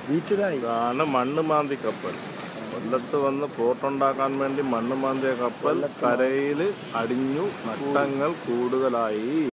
ബീച്ചിലായി ഇതാണ് മണ്ണ് മാന്തി കപ്പൽ. കൊല്ലത്ത് വന്ന് പോർട്ടുണ്ടാക്കാൻ വേണ്ടി മണ്ണ് മാന്തിയ കപ്പൽ കരയിൽ അടിഞ്ഞു, നഷ്ടങ്ങൾ കൂടുതലായി.